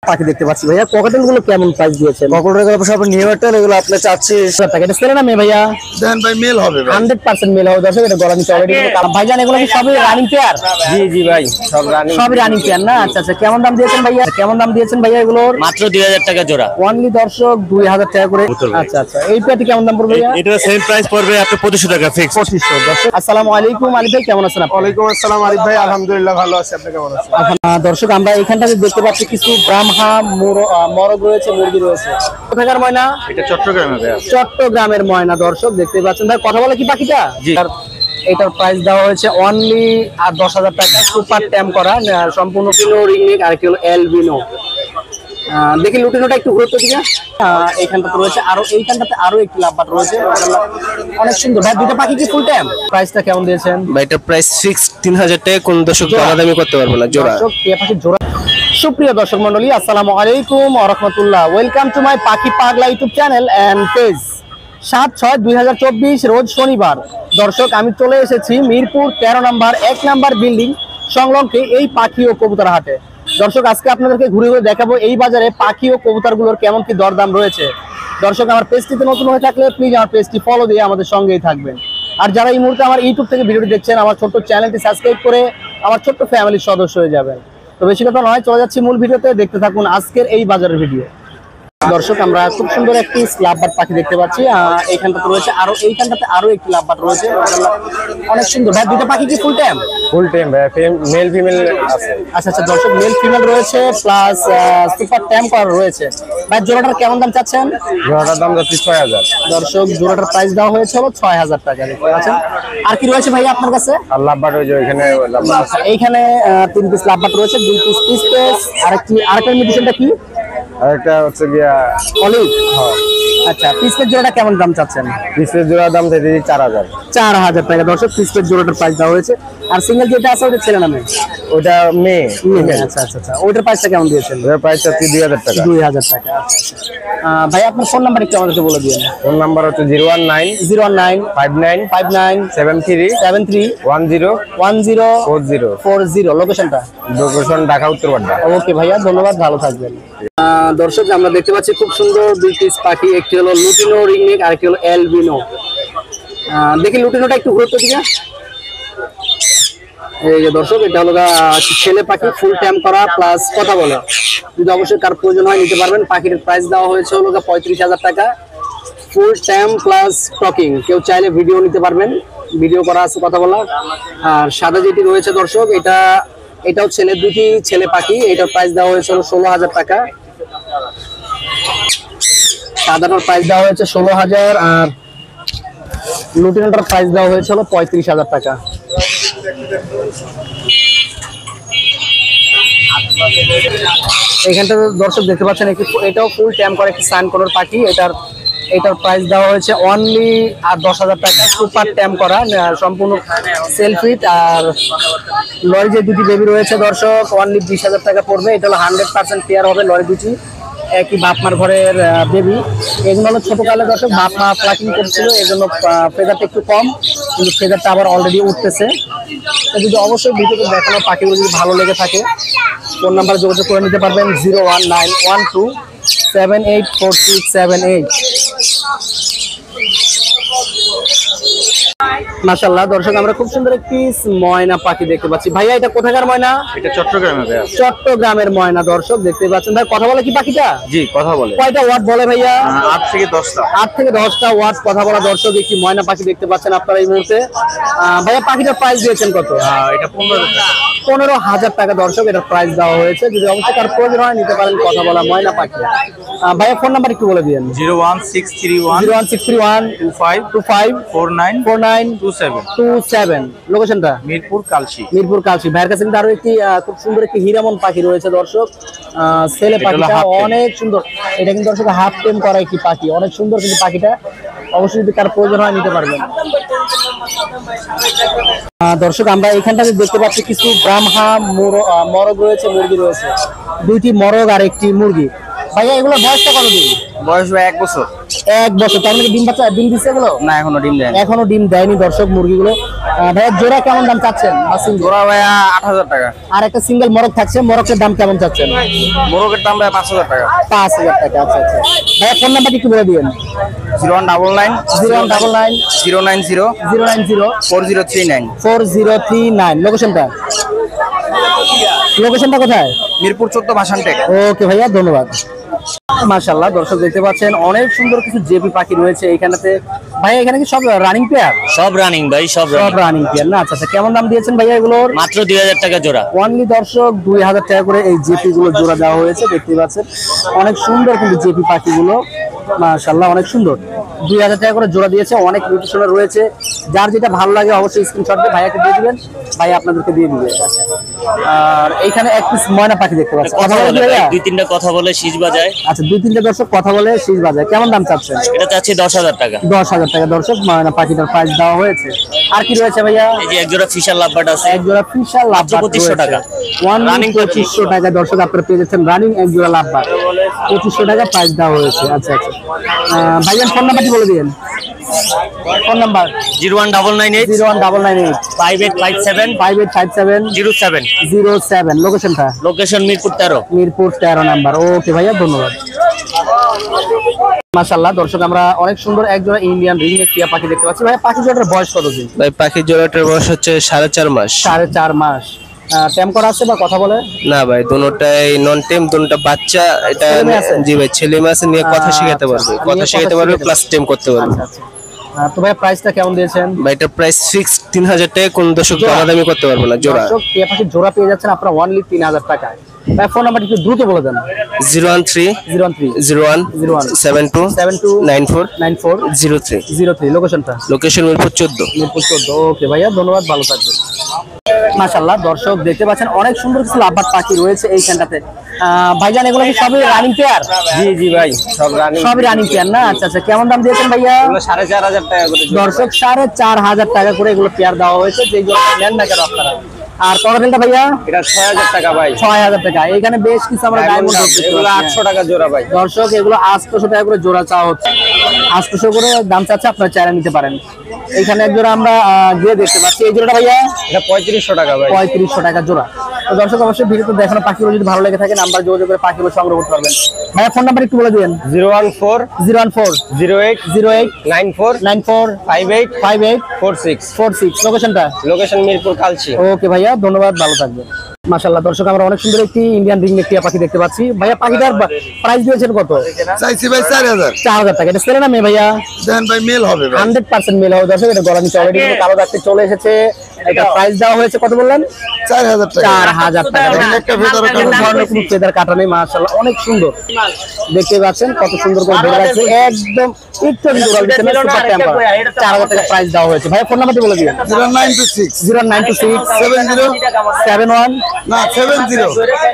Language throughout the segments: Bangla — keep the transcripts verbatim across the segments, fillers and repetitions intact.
পাখি দেখতে পাচ্ছি ভাইয়া, ককাটেল গুলো কেমন প্রাইস দিয়েছেন? ককাটেল গুলো সব নিউ অ্যাটেল, এগুলো আপনি চাচ্ছি টাকা। এটা ছেলে না মেয়ে ভাইয়া? দেন ভাই মেল হবে ভাই, হান্ড্রেড পার্সেন্ট মেল হবে দর্শক। এটা গলা নিচে অলরেডি ভাইজান, এগুলো কি সবই রানিং পেয়ার? জি জি ভাই, সব রানিং, সবই রানিং পেয়ার না? আচ্ছা আচ্ছা, কেমন দাম দিয়েছেন ভাইয়া? কেমন দাম দিয়েছেন ভাইয়া এগুলোর? মাত্র দুই হাজার টাকা জোড়া অনলি দর্শক দুই হাজার টাকা করে। আচ্ছা আচ্ছা, এই পেয়ারটি কেমন দাম পড়বে ভাইয়া? এটা সেম প্রাইস পড়বে আপনি পঁচিশশো টাকা ফিক্স। পঁচিশশো। দর্শক আসসালামু আলাইকুম, আলিফ ভাই কেমন আছেন? ওয়ালাইকুম আসসালাম আরিফ ভাই, আলহামদুলিল্লাহ ভালো আছি, আপনি কেমন আছেন? আহ, দর্শক আমরা এখানটাতে দেখতে পাচ্ছি কিছু ব্রাহ্মা মরগ রয়েছে, মুরগি রয়েছে। কোথাকার ময়না? এটা চট্টগ্রামে ভাই, চট্টগ্রামের ময়না দর্শক দেখতে পাচ্ছেন। ভাই কথা বলে কি পাখিটা? জি। এটার প্রাইস দেওয়া হয়েছে অনলি আর দশ হাজার টাকা, সুপার ট্যাম করা, আহ, সম্পূর্ণ কিলো রিংনেক আর কি হলো এলবিনো। আহ, দেখি লুটিনোটা একটু গুরুত্ব দিকে। এইখানটাতে রয়েছে আরো, এইখানটাতে আরো একটি লাভবাট রয়েছে, অনেক সুন্দর। ভাই দুটো পাখি কি ফুল টাইম? প্রাইসটা কেমন দিয়েছেন? ভাই এটা প্রাইস ফিক্স তিন হাজার টাকা, কোন দর্শক দামাদামি করতে পারবে না জোড়া। দর্শক টিয়া পাখির জোড়া। সুপ্রিয় দর্শক মন্ডলী, আসসালামু আলাইকুম ওয়া রাহমাতুল্লাহ। ওয়েলকাম টু মাই পাখি পাগলা ইউটিউব চ্যানেল এন্ড পেজ। সাত ছয় দুই হাজার চব্বিশ রোজ শনিবার দর্শক আমি চলে এসেছি মিরপুর তেরো নাম্বার এক নাম্বার বিল্ডিং সংলগ্ন এই পাখি ও কবুতর হাটে। দর্শক আজকে আপনাদেরকে ঘুরে ঘুরে দেখাবো এই বাজারে পাখি ও কবুতরগুলোর কেমন কি দরদাম রয়েছে। দর্শক আমার পেজটিতে নতুন হয়ে থাকলে প্লিজ আমার পেজটি ফলো দিয়ে আমাদের সঙ্গেই থাকবেন। আর যারা এই মুহূর্তে আমার ইউটিউব থেকে ভিডিওটি দেখছেন, আমার ছোট্ট চ্যানেলটি সাবস্ক্রাইব করে আমার ছোট্ট ফ্যামিলির সদস্য হয়ে যাবেন। তো বেশি কথা নয়, চলে যাচ্ছি মূল ভিডিওতে, দেখতে থাকুন আজকের এই বাজারের ভিডিও। দর্শক আমরা খুব সুন্দর একটি লাভবাট পাখি দেখতে পাচ্ছি, এইখানটাতে রয়েছে আরো, এইখানটাতে আরো একটি লাভবাট রয়েছে, অনেক সুন্দর। ভাই দুটো পাখি কি ফুল টাইম? ফুল টাইম ভাই, মেল ফিমেল আছে। আচ্ছা আচ্ছা দর্শক, মেল ফিমেল রয়েছে প্লাস সুপার ট্যাম করা রয়েছে। ভাই জোড়াটার কেমন দাম চাচ্ছেন? জোড়াটার দাম যাচ্ছে ছয় হাজার। দর্শক জোড়াটার প্রাইস দেওয়া হয়েছে হলো ছয় হাজার টাকা। দেখতে পাচ্ছেন। আর কি রয়েছে ভাই আপনার কাছে? আর লাভবাট ওই যে এখানে এইখানে তিন পিস লাভবাট রয়েছে, দুই পিস পিস পেস। আরেকটি আরেকটা মেডিসিনটা কি? আরেকটা হচ্ছে গিয়া অলিভ। আচ্ছা, পিসের জোড়াটা কেমন দাম চাচ্ছেন? পিসের জোড়ার দাম চাইছি চার হাজার। চার হাজার টাকা দর্শক, পিসের জোড়াটার প্রাইস দেওয়া হয়েছে। আর সিঙ্গেল যেটা আছে ওটা ছেলে নামে? ওটা মেয়ে। আচ্ছা আচ্ছা আচ্ছা, ওটার প্রাইসটা কেমন দিয়েছেন? ওটার প্রাইস চাচ্ছি দুই হাজার টাকা। দুই হাজার টাকা। আচ্ছা আচ্ছা। ভাই আপনার ফোন নাম্বার একটু আমাদেরকে বলে দিন। ফোন নাম্বার হচ্ছে zero one nine zero one nine five nine five nine seven three seven three one zero one zero four zero four zero. লোকেশনটা? লোকেশন ঢাকা উত্তর বাড্ডা। ওকে ভাইয়া, ধন্যবাদ, ভালো থাকবেন। দর্শক আমরা দেখতে পাচ্ছি খুব সুন্দর দুই পিস পাখি, একটি হলো লুটিনো রিংনেক আর একটি হলো এলবিনো। দেখি লুটিনোটা একটু গুরুত্ব দিকে। এই যে দর্শক, এটা হলো ছেলে পাখি, ফুল ট্যাম করা প্লাস কথা বলে। যদি অবশ্যই কার প্রয়োজন হয় নিতে পারবেন। পাখির প্রাইস দেওয়া হয়েছে হলো পঁয়ত্রিশ হাজার টাকা, ফুল ট্যাম প্লাস টকিং। কেউ চাইলে ভিডিও নিতে পারবেন, ভিডিও করা আছে, কথা বলা। আর সাদা যেটি রয়েছে দর্শক, এটা এটাও ছেলে, দুটি ছেলে পাখি। এটার প্রাইস দেওয়া হয়েছে হলো ষোলো হাজার টাকা। সাদাটার প্রাইস দেওয়া হয়েছে ষোলো হাজার, আর লুটিনোটার প্রাইস দেওয়া হয়েছে হলো পঁয়ত্রিশ হাজার টাকা। এখানটা দর্শক দেখতে পাচ্ছেন একটি, এটাও ফুল ট্যাম করে একটি সান কোনোর পাখি। এটার এটার প্রাইস দেওয়া হয়েছে অনলি আর দশ হাজার টাকা, সুপার ট্যাম করা, সম্পূর্ণ সেলফিট। আর লরি যে দুটি বেবি রয়েছে দর্শক, অনলি বিশ হাজার টাকা পড়বে। এটা হলো হান্ড্রেড পার্সেন্ট পেয়ার হবে, লরি দুটি একই বাপ মার ঘরের বেবি। এগুলো হলো ছোটকালে দর্শক বাপ মা ফ্লাকিং করছিল, এই জন্য ফেদারটা একটু কম, কিন্তু ফেদারটা আবার অলরেডি উঠতেছে। তো যদি অবশ্যই ভিডিওতে দেখানো পাখিগুলো যদি ভালো লেগে থাকে, ফোন নাম্বার যোগাযোগ করে নিতে পারবেন zero one nine one two seven eight four six seven eight. মাশাআল্লাহ দর্শক আমরা খুব সুন্দর একটি ময়না পাখি দেখতে পাচ্ছি। ভাইয়া এটা কোথাকার ময়না? এটা চট্টগ্রামে ভাই। চট্টগ্রামের ময়না দর্শক দেখতে পাচ্ছেন। ভাই কথা বলে কি পাখিটা? জি, কথা বলে। কয়টা ওয়াট বলে ভাইয়া? আট থেকে দশটা। আট থেকে দশটা ওয়াট কথা বলা দর্শক একটি ময়না পাখি দেখতে পাচ্ছেন আপনারা এই মুহূর্তে। ভাইয়া পাখিটার প্রাইস দিয়েছেন কত? এটা পনেরো টাকা। পনেরো হাজার টাকা দর্শক এটার প্রাইস দেওয়া হয়েছে। যদি অবশ্যই তার প্রয়োজন হয় নিতে পারেন কথা বলা ময়না পাখি। ভাইয়া ফোন নাম্বার একটু বলে দিন। Zero one six three one zero one six three one two five two five four nine four nine two seven two seven. লোকেশনটা? মিরপুর কালশি। মিরপুর কালশি। ভাইয়ের কাছে কিন্তু আরো একটি খুব সুন্দর একটি হিরামন পাখি রয়েছে দর্শক, ছেলে পাখিটা অনেক সুন্দর। এটা কিন্তু দর্শক হাফ টেম করা একটি পাখি, অনেক সুন্দর কিন্তু পাখিটা। অবশ্যই যদি কার প্রয়োজন হয় নিতে পারবেন। দর্শক আমরা এখানটাতে দেখতে পাচ্ছি কিছু ব্রাহ্মা মরগ রয়েছে, মুরগি রয়েছে, দুইটি মরগ আর একটি মুরগি। ভাইয়া এগুলো বয়সটা কতদিন? বয়স ভাই এক বছর। এক বছর। তার মানে ডিম বাচ্চা ডিম দিচ্ছে এগুলো? না এখনো ডিম দেয় এখনো ডিম দেয়নি দর্শক মুরগিগুলো। আহ, ভাইয়া জোড়া কেমন দাম চাচ্ছেন? জোড়া ভাইয়া আট হাজার টাকা। আর একটা সিঙ্গেল মরক থাকছে, মরকের দাম কেমন চাচ্ছেন? মোরগের দাম ভাই পাঁচ হাজার টাকা। পাঁচ হাজার টাকা। আচ্ছা আচ্ছা ভাইয়া ফোন নাম্বারটি একটু বলে দিবেন। Zero one double nine zero one double nine zero nine zero zero nine zero four zero three nine. Four zero three nine. লোকেশনটা লোকেশনটা কোথায়? মিরপুর চোদ্দ ভাসান টেক। ওকে ভাইয়া, ধন্যবাদ। মাশাআল্লাহ দর্শক দেখতে পাচ্ছেন অনেক সুন্দর কিছু জেপি পাখি রয়েছে এইখানেতে। ভাইয়া এখানে কি সব রানিং পেয়ার? সব রানিং ভাই, সব সব রানিং পেয়ার না? আচ্ছা আচ্ছা কেমন দাম দিয়েছেন ভাইয়া এগুলোর? মাত্র দুই হাজার টাকা জোড়া। অনলি দর্শক দুই হাজার টাকা করে এই জেপি গুলো জোড়া দেওয়া হয়েছে। দেখতে পাচ্ছেন অনেক সুন্দর কিন্তু জেপি পাখিগুলো, মাশাআল্লাহ অনেক সুন্দর। দুই হাজার টাকা করে জোড়া দিয়েছে, অনেক নিউট্রিশনাল রয়েছে। যার যেটা ভালো লাগে অবশ্যই স্ক্রিনশট দিয়ে ভাইয়াকে দিয়ে দিবেন, ভাই আপনাদেরকে দিয়ে দিবে। আর এইখানে এক পিস ময়না পাখি দেখতে পাচ্ছেন। কথা বলে ভাই, দুই তিনটা কথা বলে শীষ বাজায়। আচ্ছা দুই তিনটা দর্শক কথা বলে শীষ বাজায়। কেমন দাম চাচ্ছেন? এটা চাচ্ছি দশ হাজার টাকা। দশ হাজার টাকা দর্শক ময়না পাখিটার প্রাইস দেওয়া হয়েছে। আর কি রয়েছে ভাইয়া? এই যে এক জোড়া ফিশার লাভবার্ড আছে, এক জোড়া ফিশার লাভবার্ড পঁচিশশো টাকা। রানিং পঁচিশশো টাকা দর্শক আপনারা পেয়ে যাচ্ছেন রানিং এক জোড়া লাভবার্ড, পঁচিশশো টাকা প্রাইস দেওয়া হয়েছে। আচ্ছা আচ্ছা আহ, ভাইয়ার ফোন নাম্বারটি বলে দিন। Phone number zero one double nine eight zero one double nine eight five eight five seven five eight five seven zero seven. Zero seven. লোকেশনটা লোকেশন মিরপুর তেরো। মিরপুর তেরো নাম্বার। ওকে ভাইয়া, ধন্যবাদ। মাশাআল্লাহ দর্শক আমরা অনেক সুন্দর একজোড়া ইন্ডিয়ান রিং নেক টিয়া পাখি দেখতে পাচ্ছি। ভাই পাখি জোড়াটার বয়স কত দিন? ভাই পাখির জোড়াটার বয়স হচ্ছে সাড়ে চার মাস। সাড়ে চার মাস। টেম করা আছে বা কথা বলে? না ভাই দুটোটাই নন টেম, দুটোটা বাচ্চা। এটা ছেলে মেয়ে আছে? জি ভাই ছেলে মেয়ে আছে, নিয়ে কথা শেখাতে পারবে, আচ্ছা, কথা নিয়ে শেখাতে কথা পারবে শেখাতে প্লাস টেম করতে পারবে। আচ্ছা আচ্ছা আহ, তো ভাই প্রাইসটা কেমন দিয়েছেন? ভাই এটা প্রাইস ফিক্স তিন হাজার টাকা, কোন দর্শক জোড়া? দামাদামি করতে পারবে না। জোড়া দর্শক টিয়া পাখির জোড়া পেয়ে যাচ্ছেন আপনারা অনলি তিন হাজার টাকায়। ভাই ফোন নাম্বারটি একটু দ্রুত বলে দেন। Zero one three zero one three zero one zero one seven two seven two nine four nine four zero three zero three. লোকেশনটা লোকেশন মিরপুর চোদ্দ। মিরপুর চোদ্দ। ওকে ভাইয়া, ধন্যবাদ, ভালো থাকবেন। মাশাআল্লাহ দর্শক দেখতে পাচ্ছেন অনেক সুন্দর কিছু লাভবার্ড পাখি রয়েছে এইখানটাতে। আহ, ভাইজান এগুলো কি সবই রানিং পেয়ার? জি জি ভাই সব রানিং, সবই রানিং পেয়ার না? আচ্ছা আচ্ছা কেমন দাম দিয়েছেন ভাইয়া? সাড়ে চার হাজার টাকা করে। দর্শক সাড়ে চার হাজার টাকা করে এগুলো পেয়ার দেওয়া হয়েছে, যেগুলো নেন না কেন আপনারা। আর কতটা ভাইয়া? এটা ছয় হাজার টাকা ভাই। ছয় হাজার টাকা। এখানে বেশ কিছু আমরা ডায়মন্ড এগুলো আটশো টাকা জোড়া ভাই। দর্শক এগুলো আটশো টাকা করে জোড়া চাওয়া হচ্ছে, আটশো করে দাম চাচ্ছে, আপনারা চাইলে নিতে পারেন। এইখানে এক জোড়া আমরা আহ, গিয়ে দেখতে পাচ্ছি। এই জোড়াটা ভাইয়া এটা পঁয়ত্রিশশো টাকা ভাই। পঁয়ত্রিশশো টাকা জোড়া। তো দর্শক অবশ্যই ভিডিওতে দেখানো পাখিগুলো যদি ভালো লেগে থাকে নাম্বার যোগাযোগ করে পাখিগুলো সংগ্রহ করতে পারবেন। ভাইয়া ফোন নাম্বার একটু বলে দিন। Zero one four zero one four zero eight zero eight nine four nine four five eight five eight four six four six. লোকেশনটা? লোকেশন মিরপুর কালচি। ওকে ভাইয়া, ধন্যবাদ, ভালো থাকবেন। মাশাআল্লাহ দর্শক আমরা অনেক সুন্দর একটি ইন্ডিয়ান রিং নেক টিয়া পাখি দেখতে পাচ্ছি। ভাইয়া পাখিটার প্রাইস দিয়েছেন কত? চাইছি ভাই চার হাজার। চার হাজার টাকা। এটা ছেলে না মেয়ে ভাইয়া? দেন ভাই মেল হবে ভাই। হান্ড্রেড পার্সেন্ট মেল হবে দর্শক। এটা গলা নিচে অলরেডি কিন্তু কালো দাগতে চলে এসেছে। এটা প্রাইস দেওয়া হয়েছে কত বললেন? চার হাজার টাকা। চার হাজার টাকা। একটা ফেদার কোনো ধরনের কোনো ফেদার কাটা নেই, মাশাআল্লাহ অনেক সুন্দর। দেখতে পাচ্ছেন কত সুন্দর করে ধরে রাখছে, একদম একটু কিন্তু উড়াল দিচ্ছে না, সুপার টেম্পার। চার হাজার টাকা প্রাইস দেওয়া হয়েছে। ভাই ফোন নাম্বারটি বলে দিন। Zero nine two six zero nine two six seven zero seven one না সেভেন জিরো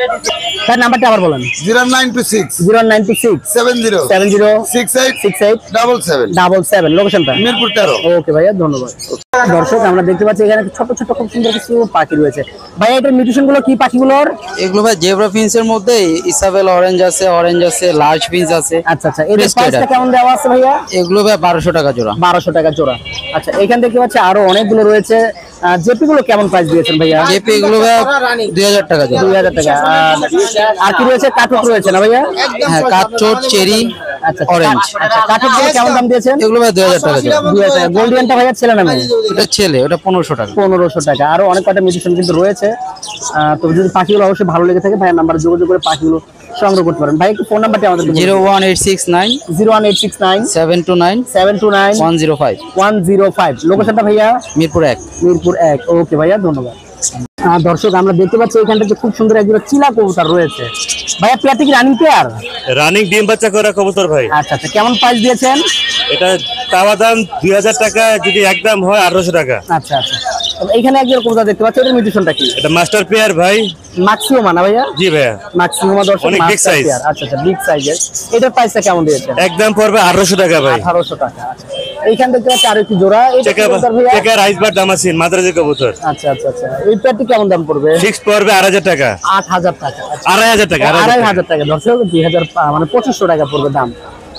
স্যার নাম্বারটা আবার বলেন। Zero nine two six zero nine two six seven zero seven zero six eight six eight double seven double seven. লোকেশনটা? মিরপুর তেরো। ওকে ভাইয়া, ধন্যবাদ। দর্শক আমরা দেখতে পাচ্ছি এখানে ছোট ছোট খুব সুন্দর কিছু পাখি রয়েছে। ভাইয়া এটার মিউটেশন গুলো কি পাখিগুলোর? এগুলো ভাই জেব্রা ফিন্সের মধ্যে ইসাবেল অরেঞ্জ আছে, অরেঞ্জ আছে, লার্জ ফিন্স আছে। আচ্ছা আচ্ছা এর Best প্রাইসটা এটা। কেমন দেওয়া আছে ভাইয়া? এগুলো ভাই বারোশো টাকা জোড়া। বারোশো টাকা জোড়া। আচ্ছা এখান থেকে পাচ্ছি আরো অনেকগুলো রয়েছে। জেপি গুলো কেমন প্রাইস দিয়েছেন ভাইয়া? জেপি এগুলো ভাই দুই হাজার টাকা জোড়া। দুই হাজার টাকা। আর আর কি রয়েছে? কাঠুক রয়েছে না ভাইয়া? হ্যাঁ কাঠচোট, চেরি, আচ্ছা অরেঞ্জ। আচ্ছা কাঠুক গুলো কেমন দাম দিয়েছেন? এগুলো ভাই দুই হাজার টাকা জোড়া। দুই হাজার টাকা। গোল্ডিয়ানটা ভাইয়া ছেলে না মেয়ে? ওটা ছেলে, ওটা পনেরোশো টাকা। পনেরোশো টাকা। আরো অনেক কটা মিউটেশন কিন্তু রয়েছে। আহ, তো যদি পাখিগুলো অবশ্যই ভালো লেগে থাকে ভাইয়ের নাম্বারে যোগাযোগ করে পাখিগুলো সংগ্রহ করতে পারেন। ভাই একটু ফোন নাম্বারটি আমাদের zero one eight six nine zero one eight six nine seven two nine seven two nine one zero five one zero five. লোকেশনটা ভাইয়া? মিরপুর এক। মিরপুর এক। ওকে ভাইয়া, ধন্যবাদ। আহ, দর্শক আমরা দেখতে পাচ্ছি এখানটাতে খুব সুন্দর একজন চিলা কবুতর রয়েছে। ভাইয়া পেয়ারটি কি রানিং পেয়ার? রানিং ডিম বাচ্চা করা কবুতর ভাই। আচ্ছা আচ্ছা কেমন প্রাইস দিয়েছেন? এটা চাওয়া দাম দুই হাজার টাকা, যদি একদম হয় আঠারোশো টাকা। আচ্ছা আচ্ছা এইখানে একজন কবুতর দেখতে পাচ্ছি, এটার মিউটেশনটা কি? এটা মাস্টার পেয়ার ভাই। ম্যাক্সিমাম না ভাইয়া? জি ভাইয়া। ম্যাক্সিমাম দর্শক অনেক big master size। পেয়ার। আচ্ছা আচ্ছা বিগ সাইজের। এটার প্রাইসটা কেমন দিয়েছেন? একদম পড়বে আঠারোশো টাকা ভাই। আঠারোশো টাকা। আচ্ছা এইখান দেখতে পাচ্ছি আরো একটি জোড়া। এটা চেকা কবুতর ভাইয়া? চেকা রাইসবার দামাসিন মাদ্রাজি কবুতর। আচ্ছা আচ্ছা আচ্ছা এই পেয়ারটি কেমন দাম পড়বে? ফিক্স পড়বে আড়াই হাজার টাকা। আট হাজার টাকা। আচ্ছা, আড়াই হাজার টাকা। আড়াই হাজার টাকা দর্শক, দুই হাজার মানে পঁচিশশো টাকা পড়বে দাম।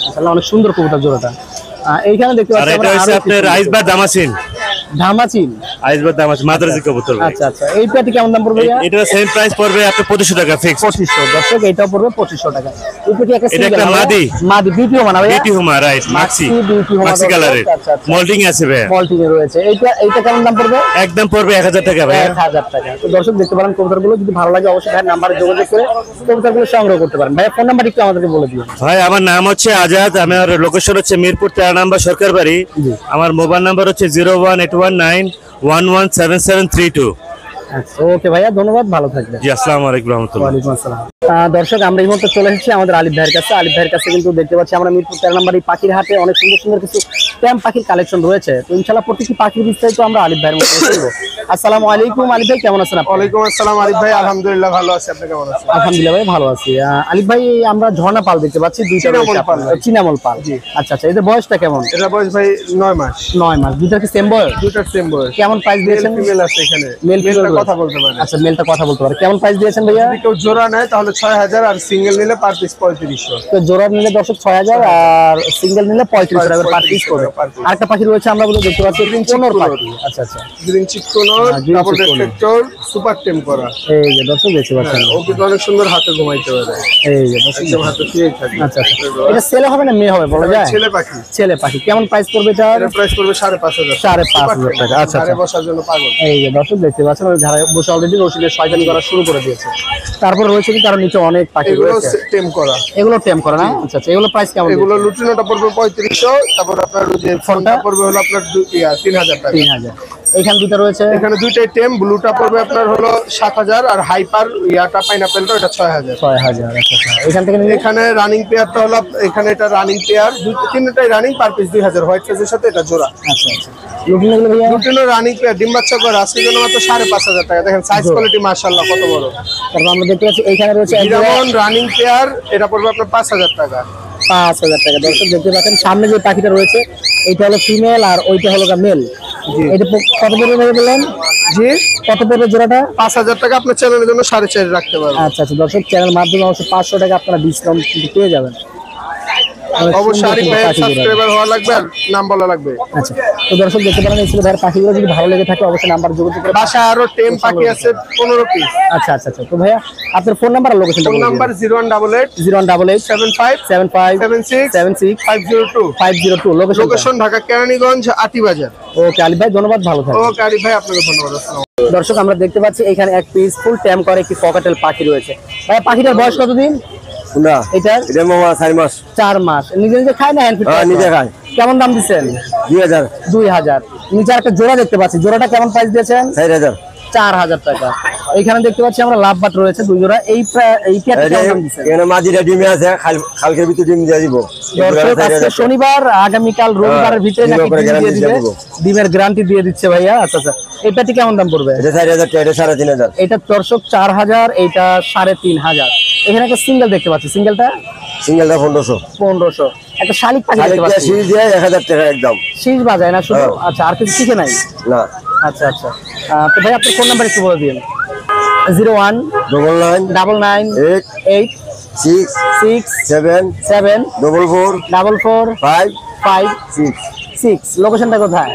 মাশাআল্লাহ অনেক সুন্দর কবুতর জোড়াটা। আহ, এইখানে দেখতে আর পাচ্ছি এটা আমরা হচ্ছে আরো আপনার কিছু আইসবার দামাসিন, ধামাচিল। আইসবার দামাসিন মাদ্রাজি কবুতর ভাই। আচ্ছা আচ্ছা, এই পেটি কেমন দাম পড়বে ভাইয়া? এটা সেম প্রাইস পড়বে আপনার পঁচিশশো টাকা ফিক্স। পঁচিশশো। দর্শক এটাও পড়বে পঁচিশশো টাকা। এই পেটি একটা এটা সিঙ্গেল একটা মাদি। মাদি বিটিও মানা ভাইয়া? বিউটি হুমা রাইট, মাক্সি মাক্সি বিউটি হুমা মাক্সি দর্শক। কালারের আচ্ছা আচ্ছা, মোল্ডিং আছে ভাই। মল্টিং এ রয়েছে। এইটা এইটা কেমন দাম পড়বে? একদম পড়বে এক হাজার টাকা ভাই। এক হাজার টাকা। তো দর্শক দেখতে পারেন কবুতরগুলো, যদি ভালো লাগে অবশ্যই ভাইয়ের নাম্বারে যোগাযোগ করে কবুতরগুলো সংগ্রহ করতে পারেন। ভাইয়া ফোন নাম্বার একটু আমাদেরকে বলে দিন। ভাই আমার নাম হচ্ছে আজাদ, আমার লোকেশন হচ্ছে মিরপুর তেরো নাম্বার সরকার বাড়ি। আমার মোবাইল নাম্বার হচ্ছে zero one eight one nine one one seven seven three two. আচ্ছা ওকে ভাইয়া, ধন্যবাদ, ভালো থাকবেন। জি আসসালামু আলাইকুম রহমতুল্লাহ। ওয়ালাইকুম আসসালাম। আহ, দর্শক আমরা এই মুহূর্তে চলে এসেছি আমাদের আলিফ ভাইয়ের কাছে। আলিফ ভাইয়ের কাছে কিন্তু দেখতে পাচ্ছি আমরা মিরপুর তেরো নম্বর এই পাখির হাটে অনেক সুন্দর সুন্দর কিছু ট্যাম পাখির কালেকশন রয়েছে। তো ইনশাআল্লাহ প্রত্যেকটি পাখির বিস্তারিত আমরা আলিফ ভাইয়ের মধ্যে বলবো। আসসালামু আলাইকুম আলিফ ভাই, কেমন আছেন আপনি? ওয়ালাইকুম আসসালাম আরিফ ভাই, আলহামদুলিল্লাহ ভালো আছি, আপনি কেমন আছেন? আলহামদুলিল্লাহ ভাই, ভালো আছি। আহ, আলিফ ভাই আমরা ঝর্ণা পাল দেখতে পাচ্ছি, দুইটা চীনামল রয়েছে পাল। আপনার। চীনামল পাল। আচ্ছা আচ্ছা, এদের বয়সটা কেমন? এটা বয়স ভাই নয় মাস, নয় মাস। দুইটার কি সেম বয়স? দুটার সেম বয়স। কেমন প্রাইস মেল দিয়েছেন? ফিমেল আছে এখানে, মেল মেলটা ফিমেল কথা বলতে পারে। আচ্ছা, মেলটা কথা বলতে পারে। কেমন প্রাইস দিয়েছেন ভাইয়া? যদি কেউ জোড়া নেয় তাহলে ছয় হাজার, আর সিঙ্গেল নিলে পার পিস পঁয়ত্রিশশো। তো জোড়া নিলে দর্শক ছয় হাজার আর সিঙ্গেল নিলে পঁয়ত্রিশ টাকা পার পিস করে। per piece। আরেকটা পাখি রয়েছে আমরা বলে দেখতে পাচ্ছি কোনোর পাখি। আচ্ছা আচ্ছা, গ্রিন চিকোনোর, হ্যাঁ, green ডাবল চিকোনোর। রেফ্লেক্টর, সুপার টেম করা। এই যে দর্শক দেখতে পাচ্ছেন, ও কিন্তু অনেক সুন্দর হাতে ঘুমাইতে পারে, এই যে দর্শক। একদম হাতে শুয়েই থাকে। আচ্ছা আচ্ছা, এটা ছেলে হবে না মেয়ে হবে বলা যায়? ছেলে পাখি। ছেলে পাখি। কেমন প্রাইস পড়বে এটা? এর প্রাইস পড়বে সাড়ে পাঁচ হাজার। সাড়ে পাঁচ হাজার টাকা। আচ্ছা ঘরে আচ্ছা, বসার জন্য পাগল। এই যে দর্শক দেখতে পাচ্ছেন ওই ধারে বসে অলরেডি রসিদের শয়তানি করা শুরু করে দিয়েছে। তারপর রয়েছে কি তার নিচে অনেক পাখি এগুলো রয়েছে, টেম করা। এগুলো টেম করে না? আচ্ছা আচ্ছা, এগুলো প্রাইস কেমন? এগুলো লুটিনোটা পড়বে পঁয়ত্রিশশো, তারপর আপনার ওই যে ফোনটা পড়বে হলো আপনার দু- ইয়া, তিন হাজার টাকা। তিন হাজার। এখানে দুটো রয়েছে, এখানে দুইটাই টেম, ব্লুটা পড়বে আপনার হলো সাত হাজার, আর হাইপার ইয়াটা পাইনাপেলটা এটা ছয় হাজার। ছয় হাজার। আচ্ছা আচ্ছা, এখান থেকে নিলে এখানে রানিং পেয়ারটা হলো আপ- এখানে এটা রানিং পেয়ার, দুই তিনটাই রানিং, পার পিস দুই হাজার, হোয়াইট ফেজের সাথে এটা জোড়া। আচ্ছা আচ্ছা, লুকিং এগুলো ভাইয়া? দুটিনো রানিং পেয়ার, ডিম বাচ্চা করে আজকের জন্য মাত্র সাড়ে পাঁচ হাজার টাকা। দেখেন সাইজ কোয়ালিটি মাশাআল্লাহ কত বড়। তারপর আমরা দেখতে পাচ্ছি এইখানে রয়েছে এক জোড়া যেমন রানিং পেয়ার, এটা পড়বে আপনার পাঁচ হাজার টাকা। পাঁচ হাজার টাকা। দর্শক দেখতে পাচ্ছেন সামনে যে পাখিটা রয়েছে এইটা হলো ফিমেল আর ওইটা হলো মেল। এটা প- কত পড়বে ভাই বললেন? জি, কত পড়বে জোড়াটা? পাঁচ হাজার টাকা আপনার চ্যানেলের জন্য সাড়ে চার রাখতে পারবেন। আচ্ছা আচ্ছা, দর্শক চ্যানেল মাধ্যমে অবশ্যই পাঁচশো টাকা আপনারা ডিসকাউন্ট কিন্তু পেয়ে যাবেন। অনেক অবশ্যই সুন্দর আরিফ সুন্দর ভাইয়ের পাখি জোড়া। সাবস্ক্রাইবার হওয়া লাগবে আর নাম বলা লাগবে। আচ্ছা, তো দর্শক দেখতে পারেন এই ছিল ভাইয়ের পাখিগুলো, যদি ভালো লেগে থাকে অবশ্যই নাম্বার যোগাযোগ করে। বাসায় আরো টেম পাখি আছে পনেরো পিস। আচ্ছা আচ্ছা আচ্ছা, তো ভাইয়া আপনার ফোন নাম্বার আর লোকেশনটা phone number zero one double eight zero one double eight seven five seven five seven six seven six five zero two. Five zero two. Location location Dhaka Keraniganj Atibazar. Okay Alif ভাই, ধন্যবাদ, ভালো থাকবেন। ওকে আরিফ ভাই, আপনাকে ধন্যবাদ। আসসালাম। দর্শক আমরা দেখতে পাচ্ছি এখানে এক পিস ফুল ট্যাম করে একটি ককাটেল পাখি রয়েছে। ভাই পাখিটার বয়স কতদিন? না এটা এটা মামা চার মাস। চার মাস। নিজে নিজে খায় না হ্যান্ড ফিড? হ্যাঁ, নিজে খায়। কেমন দাম দিচ্ছেন? দুই হাজার। দুই হাজার। নিচে একটা জোড়া দেখতে পাচ্ছি, জোড়াটা কেমন প্রাইস দিয়েছেন? চার হাজার। চার হাজার টাকা। এখানে দেখতে পাচ্ছি আমরা লাভ বাট রয়েছে দুই জোড়া। এই প্রা- এই পেয়ারটা কেমন দাম দিচ্ছেন? এখানে মাঝিটা ডিমে আছে, খাল- খালকের ভিতরে ডিম দিয়ে দিব। দর্শক আজকে শনিবার, আগামীকাল রবিবারের ভিতরে ডিমের নাকি উপরে ডিম দিয়ে guarantee দিবে। দিয়ে দিব। ডিমের গ্যারান্টি দিয়ে দিচ্ছে ভাইয়া। আচ্ছা আচ্ছা, এই পেয়ারটি কেমন দাম পড়বে? এটা চার হাজার টাকা, এটা সাড়ে তিন হাজার। এটা দর্শক চার হাজার, এইটা সাড়ে তিন হাজার। এখানে একটা সিঙ্গেল দেখতে পাচ্ছি, সিঙ্গেলটা সিঙ্গেলটা পনেরোশো। পনেরোশো। একটা শালিক পাখি দেখতে পাচ্ছি, সিঁড়ি দিয়ে এক হাজার টাকা একদম। শীষ বাজায় না শুধু? হ্যাঁ। আচ্ছা, আর কিছু শিখে নাই? না, আচ্ছা আচ্ছা, আহ, তো ভাই আপনার ফোন নাম্বার একটু বলে দিন। Zero one double nine double nine eight eight six six seven seven double four double four five five six. Six. লোকেশনটা কোথায়?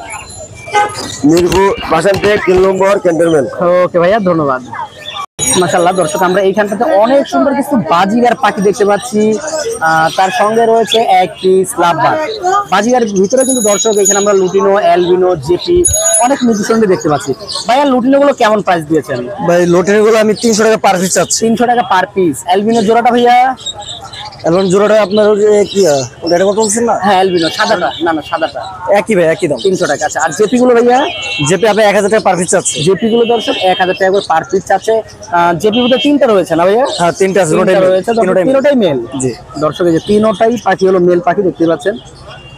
মিরপুর বাসান্তে তিন নম্বর ক্যান্টনমেন্ট। ওকে ভাইয়া, ধন্যবাদ। মাশাআল্লাহ দর্শক আমরা এইখানটাতে অনেক সুন্দর কিছু বাজিগার পাখি দেখতে পাচ্ছি। আহ, তার সঙ্গে রয়েছে এক পিস লাভবার্ড। বাজিগার ভিতরে কিন্তু দর্শক এখানে আমরা লুটিনো, অ্যালবিনো, জেপি অনেক মিউজিশনকে দেখতে পাচ্ছি। ভাইয়া লুটিনো গুলো কেমন প্রাইস দিয়েছেন? ভাই লোটের গুলো আমি তিনশো টাকা পার পিস চাচ্ছি। তিনশো টাকা পার পিস। অ্যালবিনো জোড়াটা ভাইয়া? এখন জোড়াটা আপনার কি ওটা কত বলছেন না? হ্যাঁ অ্যালবিনো সাদাটা, না না সাদাটা একই ভাই, একই দাম। তিনশো টাকা। আচ্ছা, আর জেপি গুলো ভাইয়া? জেপি আপনি এক হাজার টাকা পার পিস চাচ্ছে। জেপি গুলো দর্শক এক হাজার টাকা করে পার পিস চাচ্ছে। জেপি গুলো তিনটা রয়েছে না ভাইয়া? হ্যাঁ, তিনটা আছে, তিনটা তিনটাই রয়েছে, তিনটাই তিনটাই মেল। জি। দর্শক এই যে তিনটাই পাখি হলো মেল পাখি দেখতে পাচ্ছেন।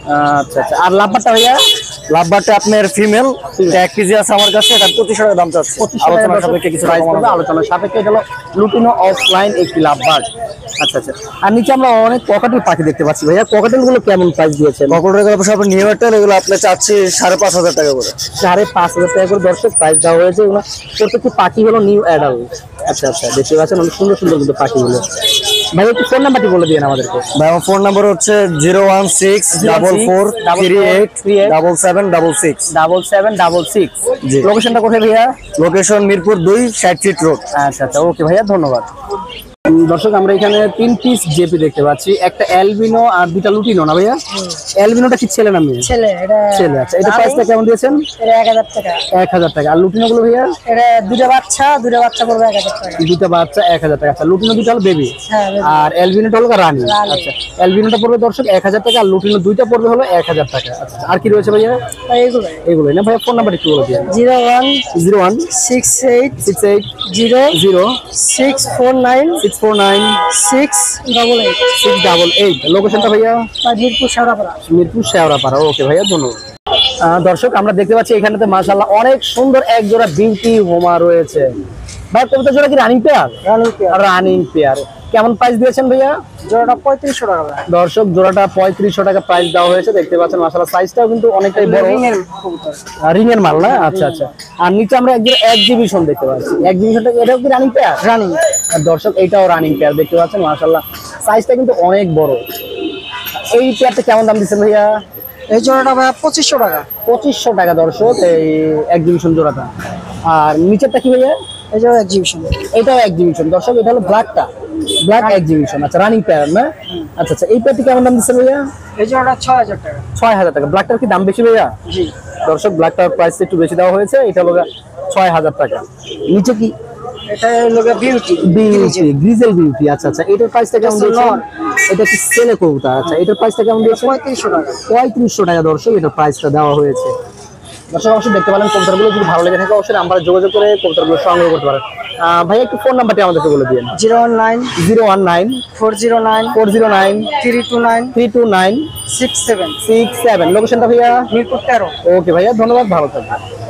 আচ্ছা আচ্ছা, আর লাভবারটা ভাইয়া? লাভবারটা আপনার ফিমেল, এক কেজি আছে আমার কাছে, এটা পঁচিশশো টাকা দাম চাচ্ছে। আলোচনা সাপেক্ষে কিছু প্রাইস করবে, আলোচনা সাপেক্ষে এটা হলো লুটিনো অফলাইন একটি লাভবার্ড। আচ্ছা আচ্ছা, আর নিচে আমরা অনেক ককাটেল পাখি দেখতে পাচ্ছি ভাইয়া, ককাটেল গুলো কেমন প্রাইস দিয়েছেন? ককটেল সব নিউ এয়ারটেল, এগুলো আপনি চাচ্ছি সাড়ে পাঁচ হাজার টাকা করে। সাড়ে পাঁচ হাজার টাকা করে দর্শক প্রাইস দেওয়া হয়েছে। এগুলো প্রত্যেকটি পাখি হলো নিউ অ্যাডাল্ট। আচ্ছা আচ্ছা, দেখতে পাচ্ছেন অনেক সুন্দর সুন্দর কিন্তু পাখিগুলো। ভাই একটু ফোন নাম্বারটি বলে দিন আমাদেরকে। ভাই আমার ফোন নাম্বার হচ্ছে zero one six double four three eight double seven double six double seven double six. জি। লোকেশনটা কোথায় ভাইয়া? লোকেশন মিরপুর দুই, ষাট ফিট রোড। আচ্ছা আচ্ছা, ওকে ভাইয়া, ধন্যবাদ। উম, দর্শক আমরা এখানে তিন পিস জেপি দেখতে পাচ্ছি, একটা অ্যালবিনো আর দুটা লুটিনো না ভাইয়া? অ্যালবিনোটা কি ছেলে না মেয়ে? ছেলে। এটা ছেলে। আচ্ছা, এটা প্রাইসটা কেমন দিয়েছেন? এটা এক হাজার টাকা। এক হাজার টাকা। আর লুটিনো গুলো ভাইয়া? এটা দুটো বাচ্চা, দুটো বাচ্চা পড়বে এক হাজার টাকা। দুটা বাচ্চা এক হাজার টাকা। আচ্ছা, লুটিনো দুটো হলো বেবি, হ্যাঁ, baby। আর অ্যালবিনোটা হলো রানী। রানী। আচ্ছা, অ্যালবিনোটা পড়বে দর্শক এক হাজার টাকা, আর লুটিনো দুইটা পড়বে হলো এক হাজার টাকা। আচ্ছা, আর কি রয়েছে ভাইয়া? এইগুলো এগুলোই না ভাইয়া? ফোন নাম্বার একটু বলে দিন। Zero one zero one six eight six eight zero zero six four nine six four nine six double eight. Six double eight. লোকেশনটা ভাইয়া? মিরপুর শেওড়াপাড়া। মিরপুর শেওড়াপাড়া। ওকে ভাইয়া, ধন্যবাদ। আহ, দর্শক আমরা দেখতে পাচ্ছি এখানেতে মাশাআল্লাহ অনেক সুন্দর এক জোড়া বিউটি হোমা রয়েছে। ভাই কবুতর জোড়া কি running pair? Running pair. Running pair. কেমন প্রাইস দিয়েছেন ভাইয়া? জোড়াটা পঁয়ত্রিশশো টাকা। দর্শক জোড়াটা পঁয়ত্রিশশো টাকা প্রাইস দেওয়া হয়েছে। দেখতে পাচ্ছেন মাশাআল্লাহ সাইজটাও কিন্তু অনেকটাই বড়, রিং এর মাল না? আচ্ছা আচ্ছা। আর নিচে আমরা এক জোড়া এক্সিবিশন দেখতে পাচ্ছি, এক্সিবিশনটা এটাও কি রানিং পেয়ার? রানিং। আর দর্শক এইটাও রানিং পেয়ার দেখতে পাচ্ছেন মাশাআল্লাহ সাইজটা কিন্তু অনেক বড়। এই পেয়ারটা কেমন দাম দিচ্ছেন ভাইয়া? এই জোড়াটা ভাই পঁচিশশো টাকা। পঁচিশশো টাকা দর্শক এই এক্সিবিশন জোড়াটা। আর নিচেরটা কি ভাইয়া? এই জোড়া এক্সিবিশন। এটাও এক্সিবিশন দর্শক, এটা হলো ব্ল্যাকটা, ব্ল্যাক এক্সিবিশন। আচ্ছা, রানিং পেয়ার না? আচ্ছা আচ্ছা, এই পেয়ারটি কেমন দাম দিচ্ছেন ভাইয়া? এই জোড়াটা ছয় হাজার টাকা। ছয় হাজার টাকা। ব্ল্যাকটার কি দাম বেশি ভাইয়া? জি। দর্শক ব্ল্যাকটার প্রাইস একটু বেশি দেওয়া হয়েছে, এটা হলো ছয় হাজার টাকা। নিচে কি? এটা হলো বিউটি। Beauty, grizzle beauty. আচ্ছা আচ্ছা, এটার প্রাইসটা কেমন দিয়েছেন? এটা কি ছেলে কবুতর? আচ্ছা, এটার প্রাইসটা কেমন দিয়েছেন? পঁয়ত্রিশশো টাকা। পঁয়ত্রিশশো টাকা দর্শক এটার প্রাইসটা দেওয়া হয়েছে। দর্শক অবশ্যই দেখতে পেলেন, কবুতরগুলো যদি ভালো লেগে থাকে অবশ্যই নাম্বারে যোগাযোগ করে কবুতরগুলো সংগ্রহ করতে পারেন। আহ, ভাই একটু ফোন নাম্বারটি আমাদেরকে বলে দিন। Zero one nine zero one nine four zero nine four zero nine three two nine three two nine six seven. Six seven. লোকেশনটা ভাইয়া? মিরপুর তেরো। ওকে ভাইয়া, ধন্যবাদ, ভালো থাকবেন।